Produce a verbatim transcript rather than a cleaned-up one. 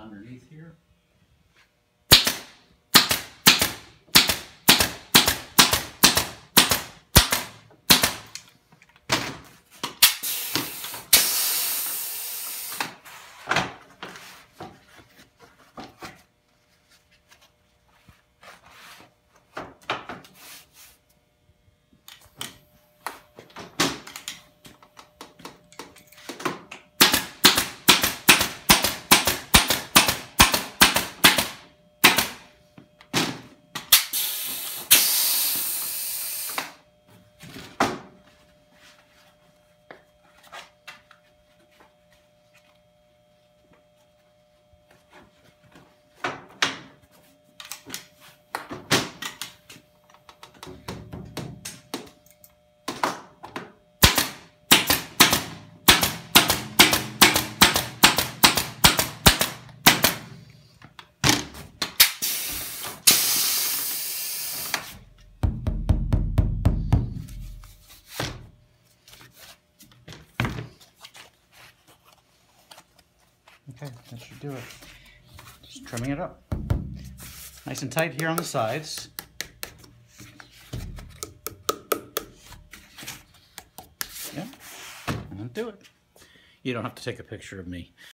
underneath here. Okay, that should do it. Just trimming it up. Nice and tight here on the sides. Yeah, and do it. You don't have to take a picture of me.